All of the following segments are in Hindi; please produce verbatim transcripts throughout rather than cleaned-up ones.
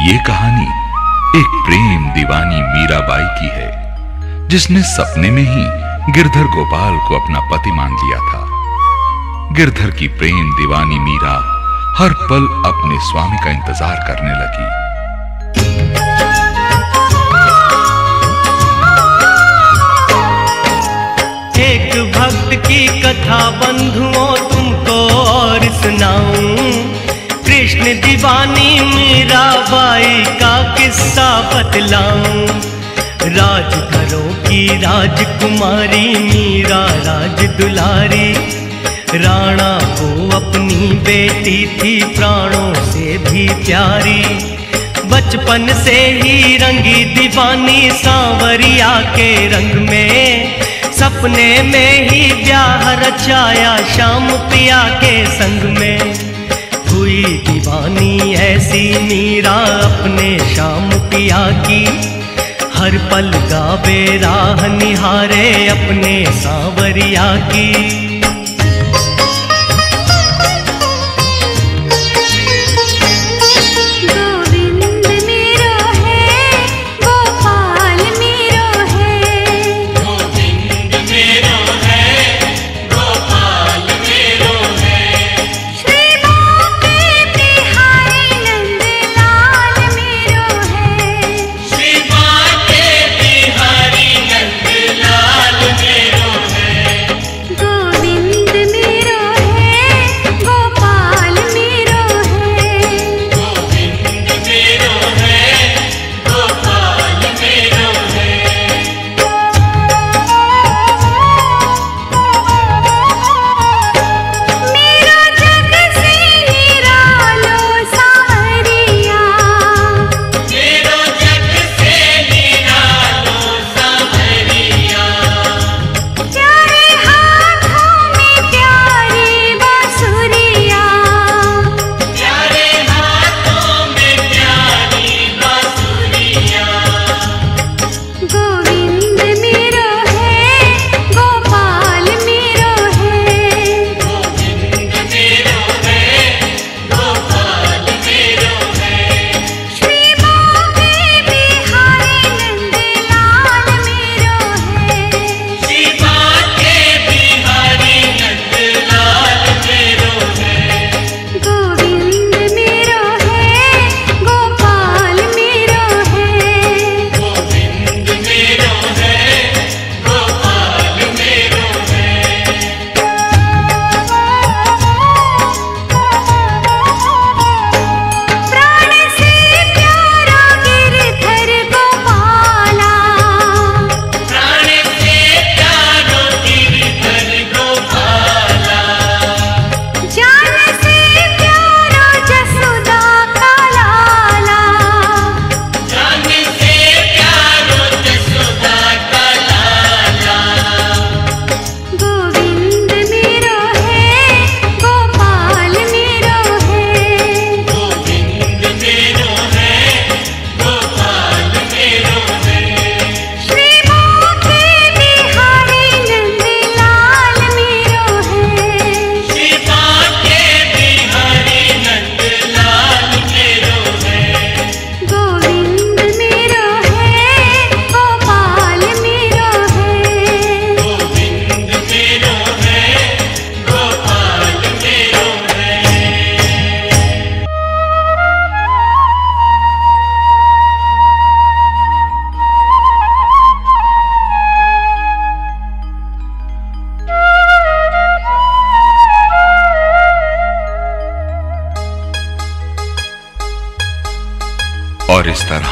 ये कहानी एक प्रेम दीवानी मीराबाई की है, जिसने सपने में ही गिरधर गोपाल को अपना पति मान लिया था। गिरधर की प्रेम दीवानी मीरा हर पल अपने स्वामी का इंतजार करने लगी। एक भक्त की कथा बंधुओं तुमको और सुनाऊं, कृष्ण दीवानी मीराबाई का किस्सा बतलाऊं। राजघरों की राजकुमारी मीरा राज दुलारी, राणा को अपनी बेटी थी प्राणों से भी प्यारी। बचपन से ही रंगी दीवानी सांवरिया के रंग में, सपने में ही ब्याह रचाया श्याम पिया के संग में। हुई दीवानी ऐसी मीरा अपने श्याम पिया की, हर पल गावे राह निहारे अपने सांवरिया की। और इस तरह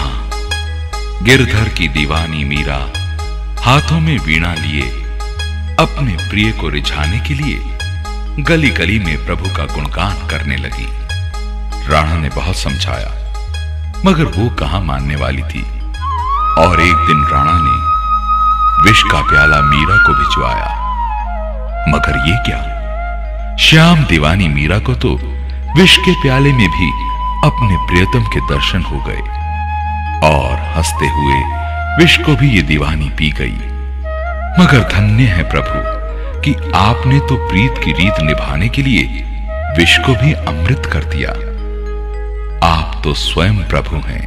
गिरधर की दीवानी मीरा हाथों में वीणा लिए अपने प्रिय को रिझाने के लिए गली गली में प्रभु का गुणगान करने लगी। राणा ने बहुत समझाया, मगर वो कहां मानने वाली थी। और एक दिन राणा ने विष का प्याला मीरा को भिजवाया, मगर ये क्या, श्याम दीवानी मीरा को तो विष के प्याले में भी अपने प्रियतम के दर्शन हो गए और हंसते हुए विष को भी ये दीवानी पी गई। मगर धन्य है प्रभु कि आपने तो प्रीत की रीत निभाने के लिए विष को भी अमृत कर दिया। आप तो स्वयं प्रभु हैं।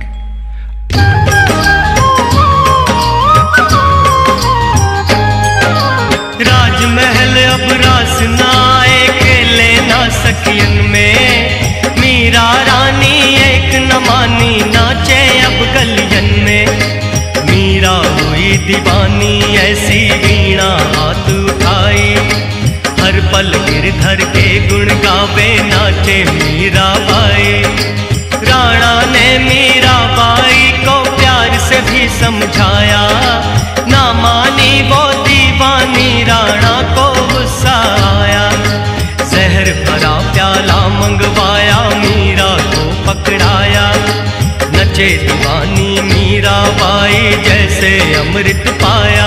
राजमहल अब रास ना आए, खेले ना सखियन में। मीरा रानी एक न मानी, नाचे अब गलियन में। मीरा हुई दीवानी, ऐसी वीणा हाथ उठाई। हर पल गिरधर के गुण गावे, नाचे मीरा बाई। राणा ने मीरा बाई को प्यार से भी समझाया, ना मानी वो दीवानी, राणा को गुस्सा आया। जहर भरा प्याला मंगवाया, मीरा को पकड़ाया। नचे दीवानी मीरा बाई, जैसे अमृत पाया।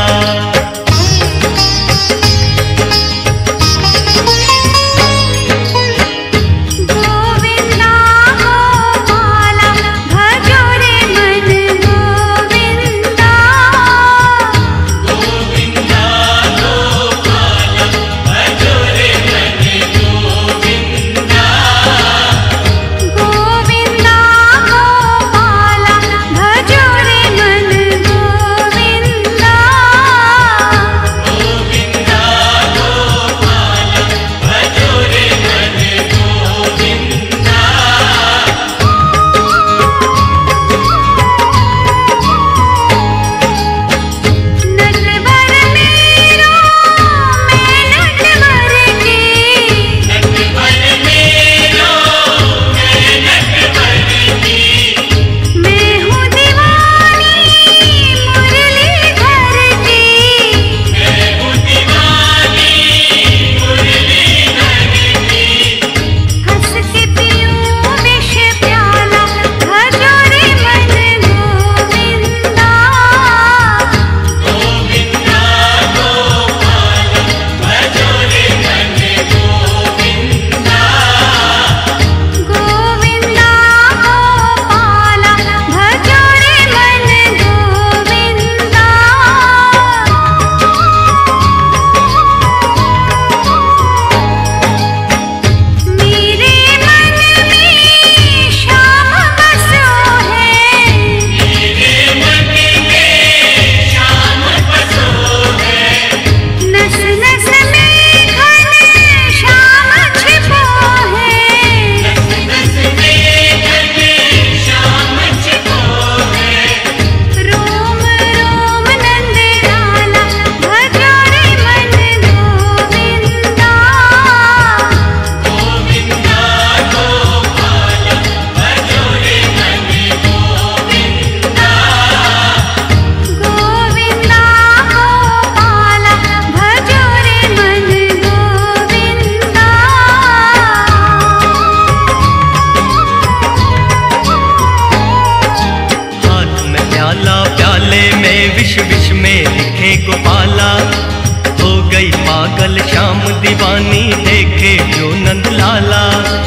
गोपाला हो गई पागल श्याम दीवानी, देखे जो नंद लाला।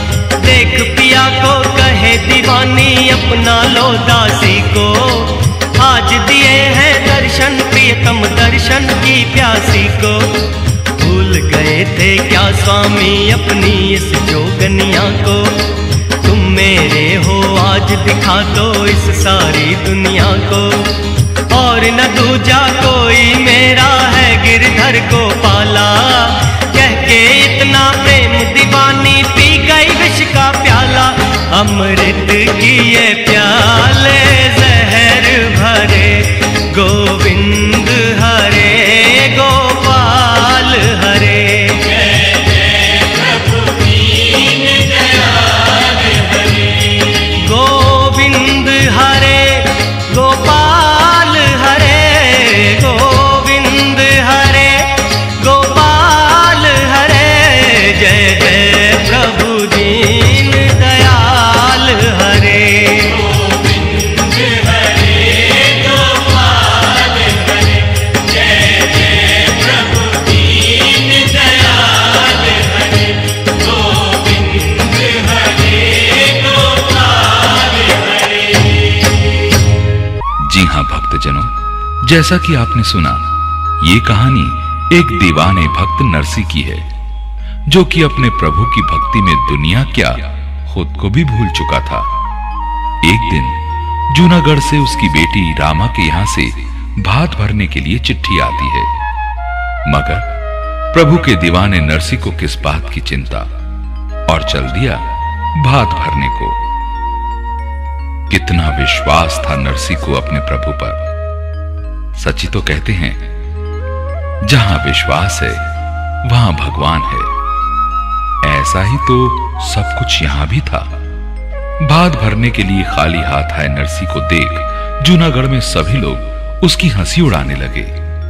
देख पिया को कहे दीवानी, अपना लो दासी को। आज दिए हैं दर्शन प्रियतम, दर्शन की प्यासी को। भूल गए थे क्या स्वामी अपनी इस जोगनिया को। तुम मेरे हो आज दिखा दो इस सारी दुनिया को। और न दूजा कोई मेरा है गिरधर को पाला। कह के इतना प्रेम दीवानी, पी गई विष का प्याला। अमृत की ये प्याले जहर भरे, गोविंद हरे गोपाल हरे। गोविंद हरे गोपाल हरे, गोविंद हरे गोपाल हरे। जय जय प्रभु दीन दयाल हरे। गोविंद हरे गोपाल हरे, जय जय प्रभु दीन दयाल हरे। गोविंद हरे गोपाल हरे। जी हाँ भक्तजनों, जैसा कि आपने सुना, ये कहानी एक दीवाने भक्त नरसी की है, जो कि अपने प्रभु की भक्ति में दुनिया क्या खुद को भी भूल चुका था। एक दिन जूनागढ़ से उसकी बेटी रामा के यहां से भात भरने के लिए चिट्ठी आती है, मगर प्रभु के दीवाने नरसी को किस बात की चिंता, और चल दिया भात भरने को। कितना विश्वास था नरसी को अपने प्रभु पर। सच्ची तो कहते हैं, जहां विश्वास है वहां भगवान है। ऐसा ही तो सब कुछ यहां भी था। भात भरने के लिए खाली हाथ आए नरसी को देख जूनागढ़ में सभी लोग उसकी हंसी उड़ाने लगे।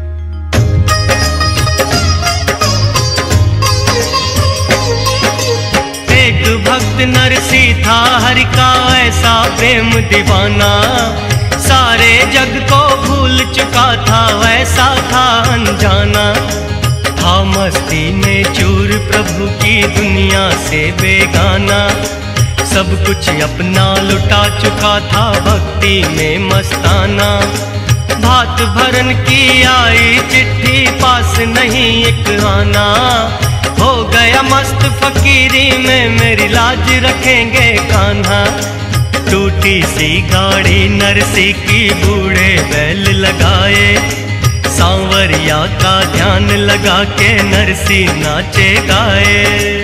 एक भक्त नरसी था हरि का ऐसा प्रेम दीवाना, सारे जग को भूल चुका था वैसा था अनजाना। था मस्ती में चूर प्रभु की दुनिया से बेगाना, सब कुछ अपना लुटा चुका था भक्ति में मस्ताना। भात भरन की आई चिट्ठी पास नहीं एक आना, हो गया मस्त फकीरी में मेरी लाज रखेंगे कान्हा। टूटी सी गाड़ी नरसी की बूढ़े बैल लगाए, सांवरिया का ध्यान लगा के नरसी नाचे गाए।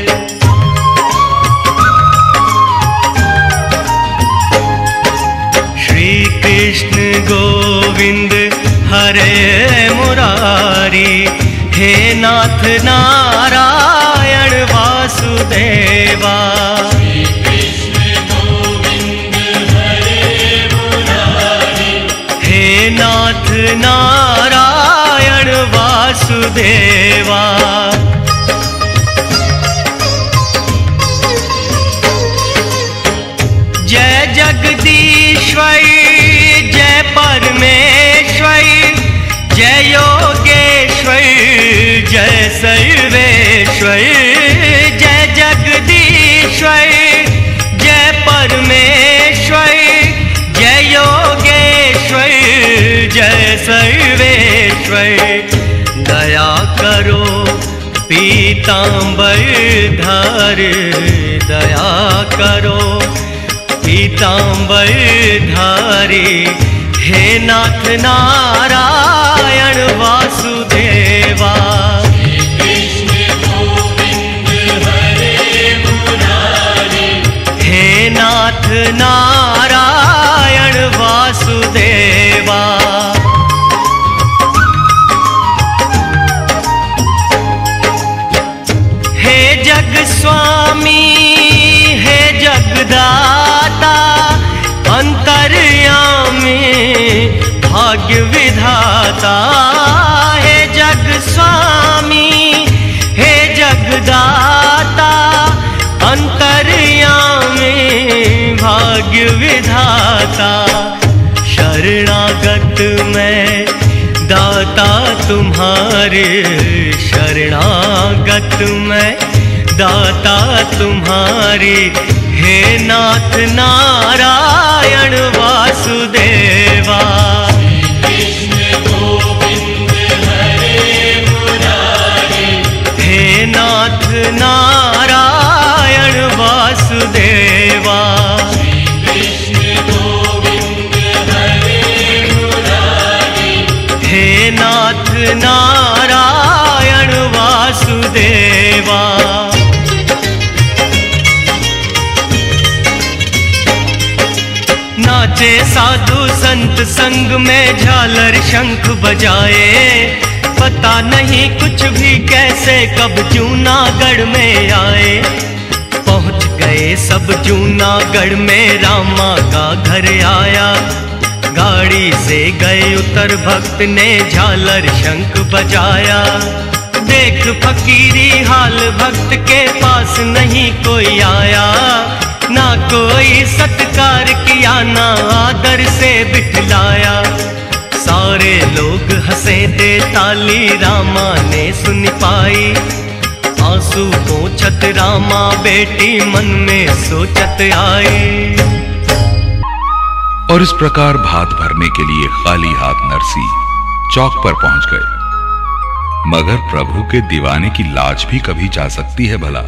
श्री कृष्ण गोविंद हरे मुरारी, हे नाथ नारायण वासुदेवा। श्री कृष्ण गोविंद हरे मुरारी, हे नाथ नारायण वासुदेवा। जय जगदीश्वर जय परमेश्वर, जय योगेश्वर जय सर्वेश्वर। जय जगदीश्वर जय परमेश्वर, जय योगेश्वर जय सर्वेश्वर। दया करो पीतांबर धार, दया करो पीतांबर धारी, हे नाथ नारायण वासुदेवा। श्री कृष्ण गोविंद हरे मुरारी, हे नाथ नारायण वासुदेवा। हे जग स्वामी हे जगदाता, अंतर्यामी भाग्य विधाता। हे जग स्वामी हे जगदाता, अंतर्यामी भाग्य विधाता। शरणागत मैं दाता तुम्हारे, शरणागत मैं दाता तुम्हारे, हे नाथ नारायण वासुदेवा। श्री कृष्ण गोविंद हरे मुरारी, हे नाथ नारायण वासुदेवा। श्री कृष्ण गोविंद हरे मुरारी, हे नाथ नारायण वासुदेवा। नाचे साधु संत संग में झालर शंख बजाए, पता नहीं कुछ भी कैसे कब जूनागढ़ में आए। पहुंच गए सब जूनागढ़ में रामा का घर आया, गाड़ी से गए उतर भक्त ने झालर शंख बजाया। देख फकीरी हाल भक्त के पास नहीं कोई आया, ना कोई सत्कार किया ना आदर से बिठलाया। सारे लोग हंसे दे ताली रामा ने सुन पाई, आंसू पोंछत रामा बेटी मन में सोचत आई। और इस प्रकार भात भरने के लिए खाली हाथ नरसी चौक पर पहुंच गए। मगर प्रभु के दीवाने की लाज भी कभी जा सकती है भला।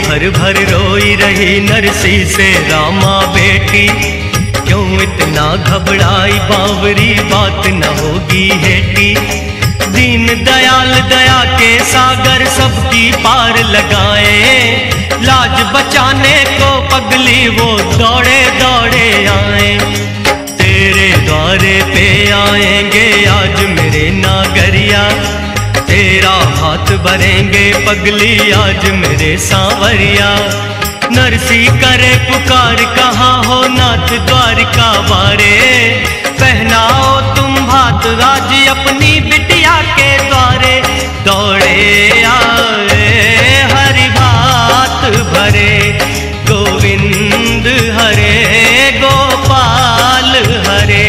भर भर रोई रही नरसी से रामा बेटी। क्यों इतना घबराई बावरी, बात न होगी हेटी। दीन दयाल दया के सागर सबकी पार लगाए। लाज बचाने को पगली वो दौड़े दौड़े आए। तेरे द्वारे पे आएंगे आज मेरे नागरिया, तेरा हाथ भरेंगे पगली आज मेरे सांवरिया। नरसी करे पुकार कहाँ हो नाथ द्वारिका वारे। पहनाओ तुम भात राज अपनी बिटिया के द्वारे। दौड़े आए हरि भात भरे, गोविंद हरे गोपाल हरे।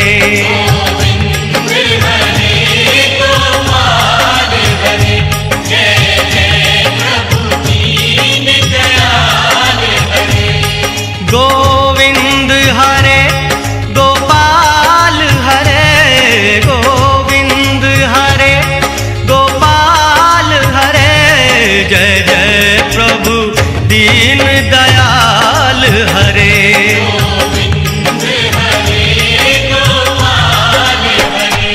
गोविंद हरे गोपाल हरे, गोविंद हरे गोपाल हरे। जय जय प्रभु दीन दयाल हरे। गोविंद हरे गोपाल हरे।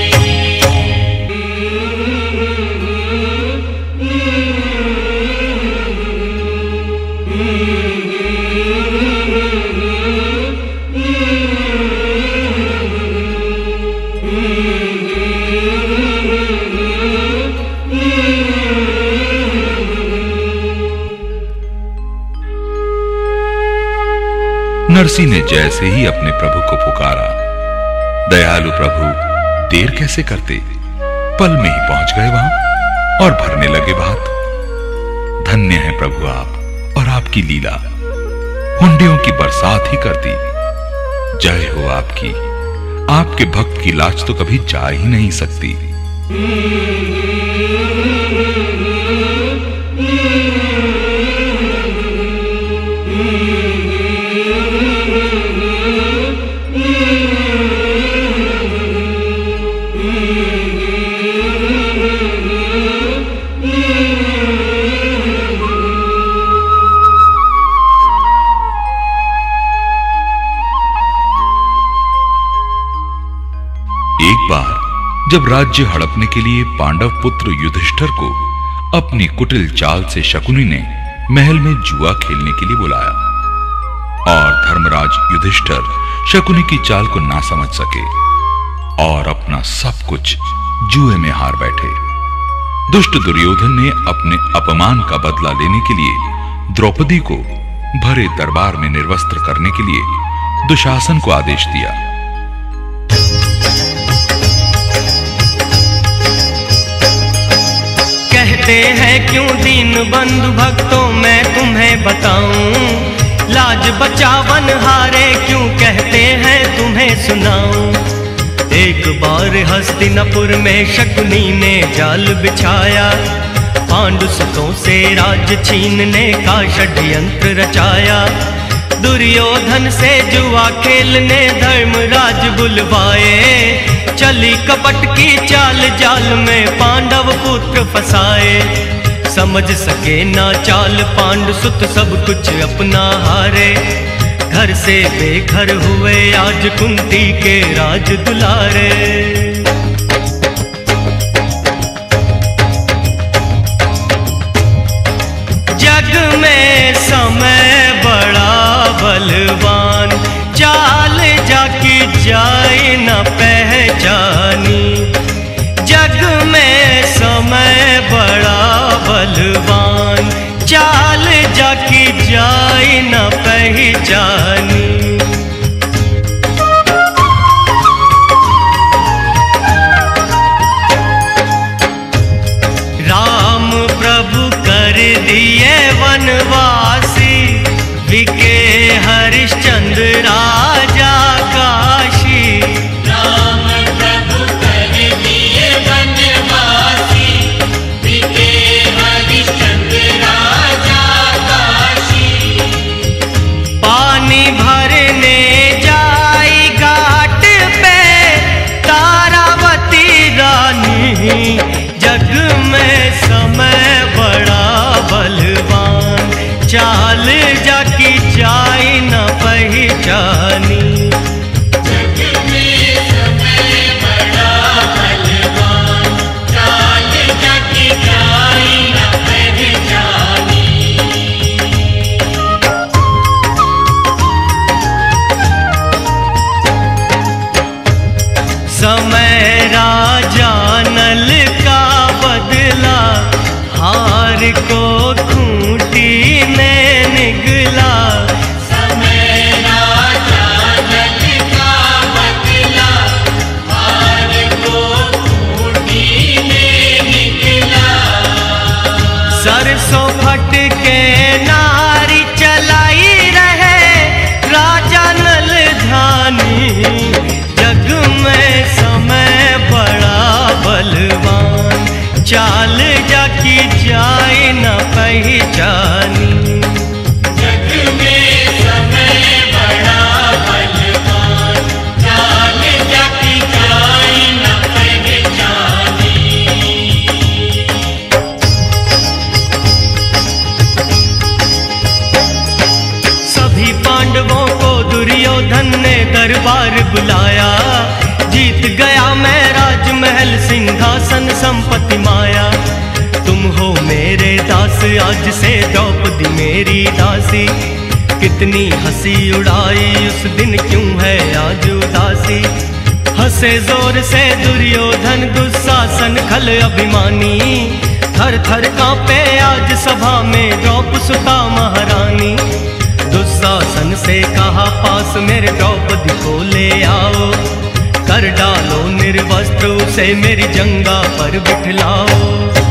नरसी ने जैसे ही अपने प्रभु को पुकारा, दयालु प्रभु देर कैसे करते, पल में ही पहुंच गए वहां और भरने लगे भात। धन्य है प्रभु आप और आपकी लीला, हुंडियों की बरसात ही कर दी। जय हो आपकी, आपके भक्त की लाज तो कभी जा ही नहीं सकती। एक बार जब राज्य हड़पने के लिए पांडव पुत्र युधिष्ठिर को अपनी कुटिल चाल से शकुनी ने महल में जुआ खेलने के लिए बुलाया और धर्मराज युधिष्ठिर शकुनी की चाल को ना समझ सके और अपना सब कुछ जुए में हार बैठे। दुष्ट दुर्योधन ने अपने अपमान का बदला लेने के लिए द्रौपदी को भरे दरबार में निर्वस्त्र करने के लिए दुशासन को आदेश दिया। कहते हैं क्यों दीन बंधु भक्तों मैं तुम्हें बताऊं, लाज बचावन हारे क्यों कहते हैं तुम्हें सुनाऊं। एक बार हस्तिनापुर में शकुनी ने जाल बिछाया, पांडुसुतों से राज छीनने का षड्यंत्र रचाया। दुर्योधन से जुआ खेलने धर्मराज बुलवाए, चली कपट की चाल जाल में पांडव पुत्र फसाए। समझ सके ना चाल पांडुसुत सब कुछ अपना हारे, घर से बेघर हुए आज कुंती के राज दुलारे। जग में समय बड़ा बलवान, चाल जाकी जाए न पहचानी। जग में समय बड़ा बलवान, चाल जाकी जाए न पहचानी। राम प्रभु कर दिए वनवासी, विके हरिश्चंद्र राजा काशी। राम प्रभु कर दिए वनवासी, विके हरिश्चंद्र राजा काशी। पानी भरने जाई घाट पे तारावती रानी, जग में समय बड़ा बलवान, चाल जाकी जाई न पहचानी। जग में समय बड़ा बलवान, चाल जाकी जाई न पहचानी। समय राजा नल का बदला, हार को खूंटी में निगला। समय राजा नल का बदला, हार को खूंटी में निगला। सरसों फट के नारी चलाई रहे, राजा नल धानी। जग में समय बड़ा बलवान, चाल जाकी जाए न पहचानी। जग में समय बड़ा बलवान, चाल जाकी जाए न पहचानी। सभी पांडवों को दुर्योधन ने दरबार बुलाया। जीत गया मैं राजमहल, सिंहासन संपत्ति माया। तुम हो मेरे दास, आज से द्रौपदी मेरी दासी। कितनी हंसी उड़ाई उस दिन, क्यों है आज उदासी। हंसे जोर से दुर्योधन, दुशासन खल अभिमानी। थर थर कांपे आज सभा में द्रौपदी सुता महारानी। दुशासन से कहा पास मेरे द्रौपदी को ले आओ, कर डालो निर्वस्त्र उसे मेरी जंगा पर बिठलाओ।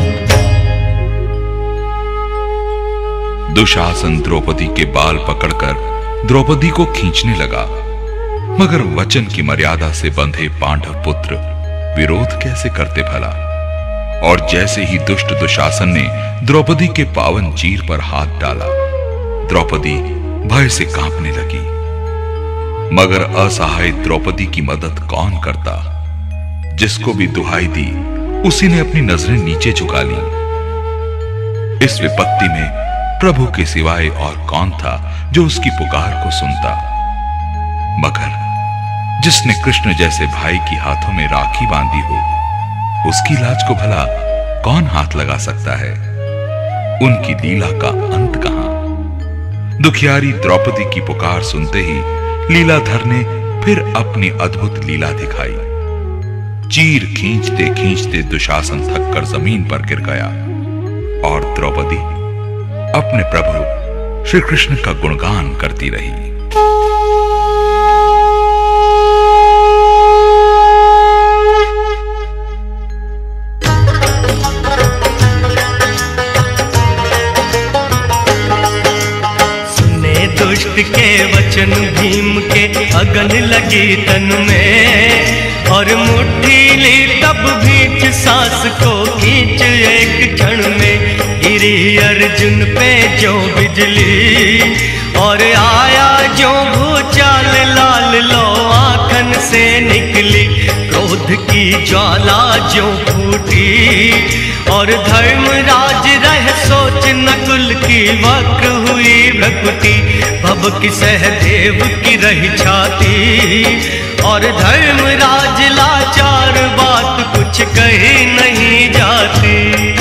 दुशासन द्रौपदी के बाल पकड़कर द्रौपदी को खींचने लगा, मगर वचन की मर्यादा से बंधे पांडव पुत्र विरोध कैसे करते भला। और जैसे ही दुष्ट दुशासन ने द्रौपदी के पावन चीर पर हाथ डाला, द्रौपदी भय से कांपने लगी। मगर असहाय द्रौपदी की मदद कौन करता। जिसको भी दुहाई दी, उसी ने अपनी नजरें नीचे झुका ली। इस विपत्ति में प्रभु के सिवाय और कौन था जो उसकी पुकार को सुनता। मगर जिसने कृष्ण जैसे भाई की हाथों में राखी बांधी हो, उसकी लाज को भला कौन हाथ लगा सकता है। उनकी लीला का अंत कहां। दुखियारी द्रौपदी की पुकार सुनते ही लीलाधर ने फिर अपनी अद्भुत लीला दिखाई। चीर खींचते खींचते दुशासन थक कर जमीन पर गिर गया और द्रौपदी अपने प्रभु श्री कृष्ण का गुणगान करती रही। दुष्ट के वचन भीम के अगन लगी तन में, और मुट्ठी ली तब भींच सांस को खींच एक क्षण में। गिरी अर्जुन पे जो बिजली, और आया जो भूचाल लाल लो आंखन से निकली। क्रोध की ज्वाला जो फूटी, और धर्मराज रह सोच नकुल की वक्र हुई भ्रकुटी। भव की सहदेव की रही छाती, और धर्मराज लाचार बात कुछ कही नहीं जाती।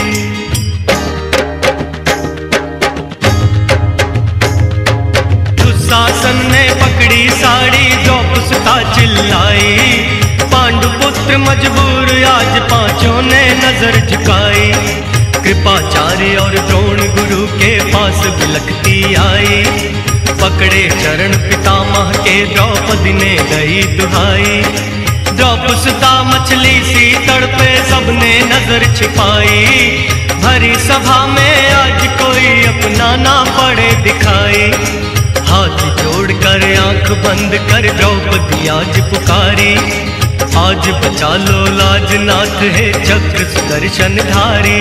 दुशासन ने पकड़ी साड़ी द्रौपदी चिल्लाई। पांडुपुत्र मजबूर आज पांचों ने नजर झुकाई। कृपाचार्य और द्रोण गुरु के पास बिलखती आई। पकड़े चरण पितामह के द्रौपदी ने गई दुहाई। द्रौपदी मछली सी तड़पे सबने नजर छिपाई। भरी सभा में आज कोई अपना ना पड़े दिखाई। हाथ जोड़कर आंख बंद कर द्रौपदी आज पुकारी। आज बचा लो लाज नाथ है चक्र सुदर्शन धारी।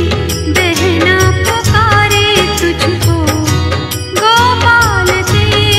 बहना पुकारे तुझको गोपाल तेरी।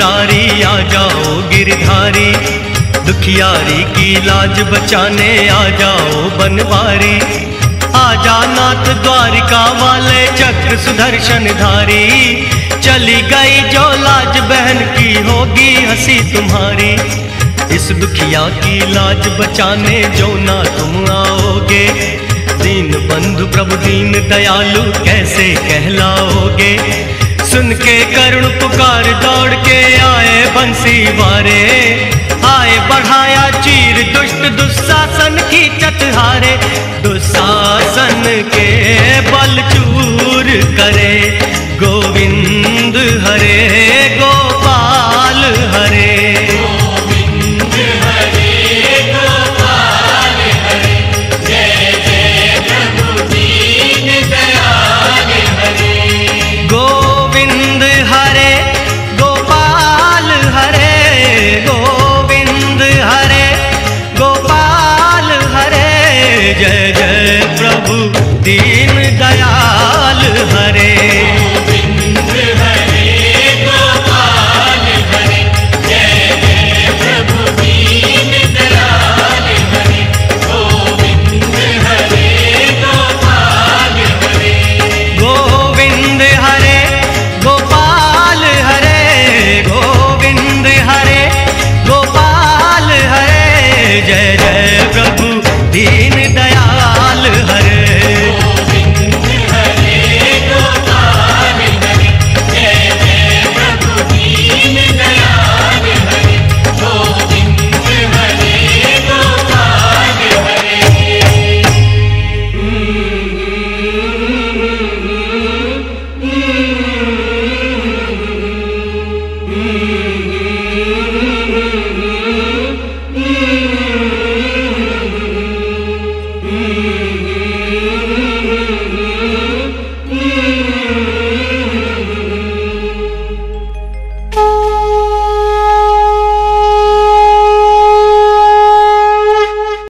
त्रिपुरारी आ जाओ गिरधारी, दुखियारी की लाज बचाने आ जाओ बनवारी। आजा नाथ द्वारिका वाले चक्र सुदर्शन धारी, चली गई जो लाज बहन की होगी हंसी तुम्हारी। इस दुखिया की लाज बचाने जो ना तुम आओगे, दीन बंधु प्रभु दीन दयालु कैसे कहलाओगे। सुन के करुण पुकार दौड़ के आए बंसी वारे, आए बढ़ाया चीर दुष्ट दुशासन की चतहारे। दुशासन के बल चूर करे गोविंद